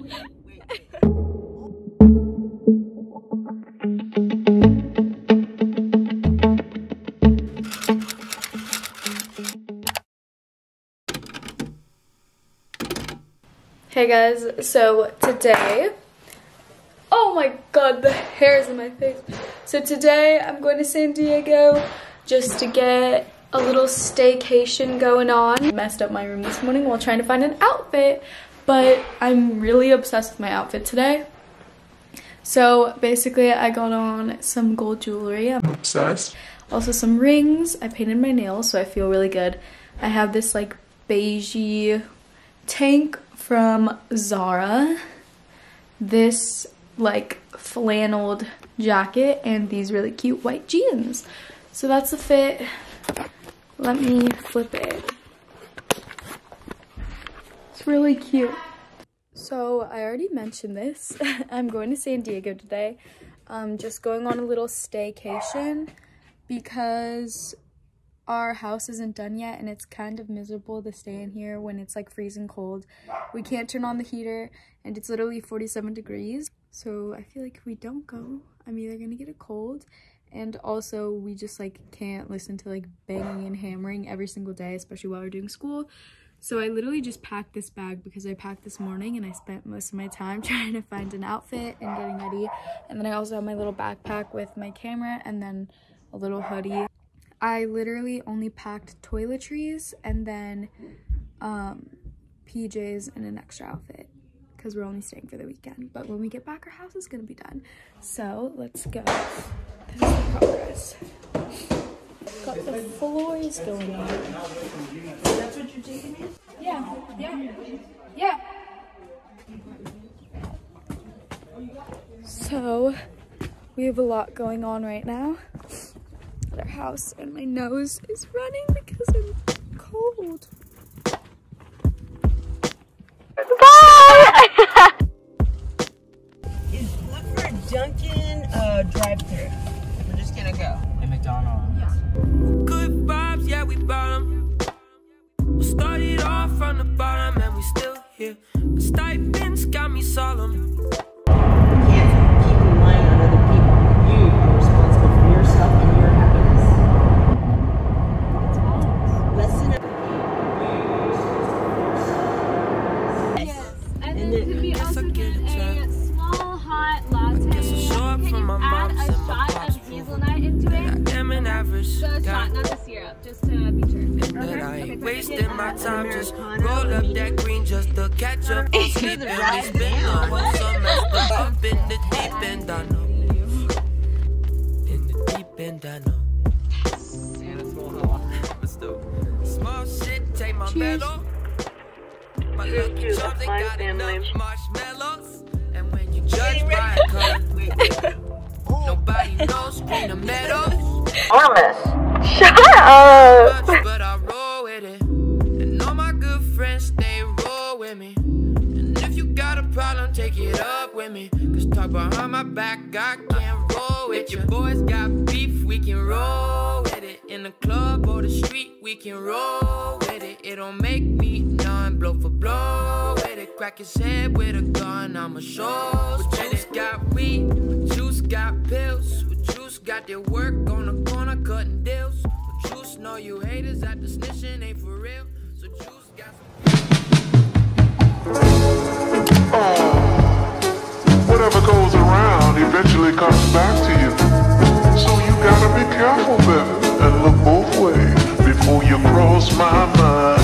Hey guys, so today, oh my god, the hairs in my face. So today I'm going to San Diego just to get a little staycation going on. Messed up my room this morning while trying to find an outfit, but I'm really obsessed with my outfit today. So basically I got on some gold jewelry. I'm obsessed. Also some rings. I painted my nails so I feel really good. I have this like beigey tank from Zara, this like flanneled jacket, and these really cute white jeans. So that's the fit. Let me flip it. It's really cute. So I already mentioned this. I'm going to San Diego today. Just going on a little staycation because our house isn't done yet and it's kind of miserable to stay in here when it's like freezing cold. We can't turn on the heater and it's literally 47 degrees. So I feel like if we don't go, I'm either gonna get a cold, and also we just like can't listen to like banging and hammering every single day, especially while we're doing school. So I literally just packed this bag because I packed this morning and I spent most of my time trying to find an outfit and getting ready. And then I also have my little backpack with my camera and then a little hoodie. I literally only packed toiletries and then PJs and an extra outfit because we're only staying for the weekend. But when we get back, our house is gonna be done. So let's go. This is the progress. Got the floors going on. That's what you're taking in? Yeah, yeah, yeah. So we have a lot going on right now at our house, and my nose is running because I'm cold. Bye! Look for a Dunkin' drive-thru. We're just gonna go. At McDonald's. Yeah. Good vibes, yeah, we bottom. We started off from the bottom and we still here. The stipends got me solemn. You can't keep relying on other people. You are responsible for yourself and your happiness. Listen up. Yes, and then could we also get a small hot latte? Can you add a shot of hazelnut into it? I'm an average The guy. shot, not the syrup, just to be sure. And I ain't wasting my time, just roll up that green just to catch up on sleep and we spin on some messed up in the deep end, I know. In the deep end, I know. And a small hot. Let's do small shit, take my mellow. My lucky charms, they got enough marshmallows. And when you judge by a color, nobody knows green or meadows. Shut up! But I roll with it, and all my good friends, they roll with me. And if you got a problem, take it up with me. Cause talk behind my back, I can't roll with you. If your boys got beef, we can roll with it. In the club or the street, we can roll with it. It don't make me none, blow for blow with it. Crack his head with a gun, I'ma show. But juice got weed, but juice got pills. But juice got their work on the corner cutting deals. But juice know you haters that the snitching ain't for real. So juice got Whatever goes around eventually comes back to you. So you gotta be careful, baby, and look both ways before you cross my mind.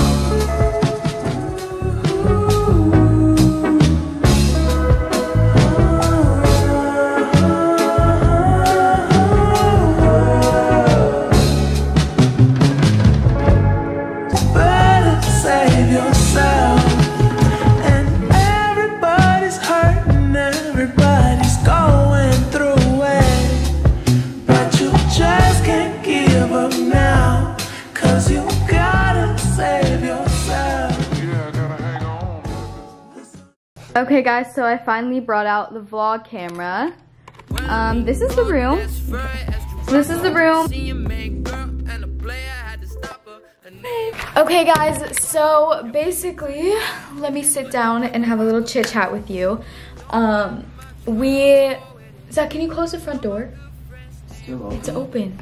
save yourself. And everybody's hurting, everybody's going through it. But you just can't give up now, 'cause you gotta save yourself. Yeah, I gotta hang on. Okay guys, so I finally brought out the vlog camera. This is the room. This is the room. Okay guys, so basically, let me sit down and have a little chit chat with you. Zach, can you close the front door? Still open. It's open.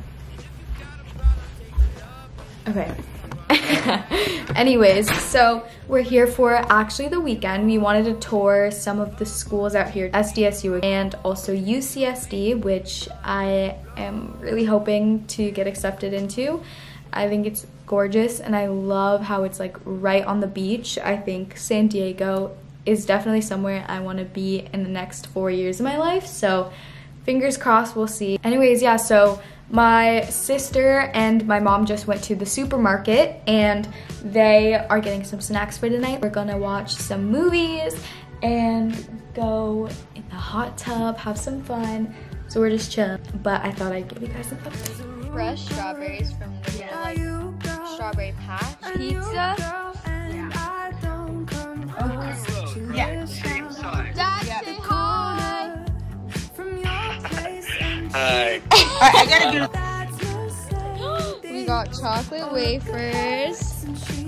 Okay. Anyways, so we're here for actually the weekend. We wanted to tour some of the schools out here, SDSU and also UCSD, which I am really hoping to get accepted into. I think it's gorgeous and I love how it's like right on the beach. I think San Diego is definitely somewhere I want to be in the next 4 years of my life, so fingers crossed, we'll see. Anyways, yeah, so my sister and my mom just went to the supermarket and they are getting some snacks for tonight. We're gonna watch some movies and go in the hot tub, have some fun. So we're just chilling, but I thought I'd give you guys an update. Fresh strawberries from the little, like, strawberry patch. Pizza. Yeah. Dad, say hi. Hi. Alright, I gotta do. We got chocolate wafers.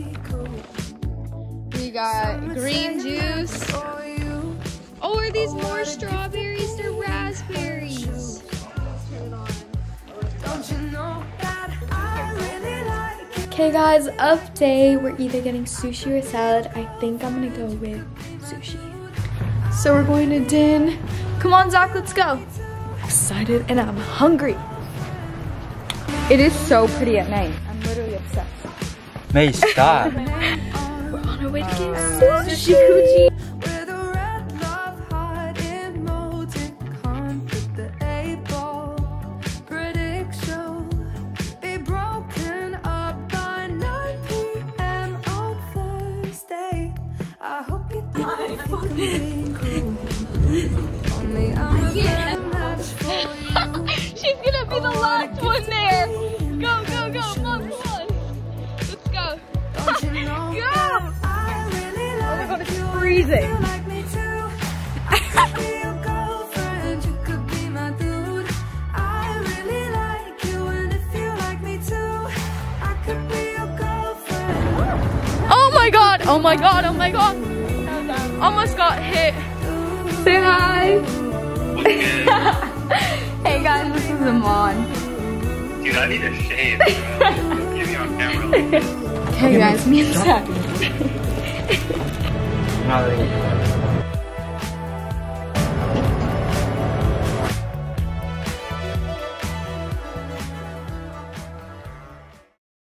We got green juice. Oh, are these more strawberries? They're raspberries. Okay guys, update. We're either getting sushi or salad. I think I'm gonna go with sushi. So we're going to din. Come on, Zach, let's go. Excited and I'm hungry. It is so pretty at night. I'm literally obsessed. May, stop. We're on our way to get sushi. She's gonna be the last one there. Go, go, go. Come on, come on. Let's go. Go! Oh my god, it's freezing. Oh my god, oh my god, oh my god. Almost got hit. Say hi. Hey guys, this is Amon. Dude, I need a shave. Get me on camera. Hey guys, me and Zach. Not really.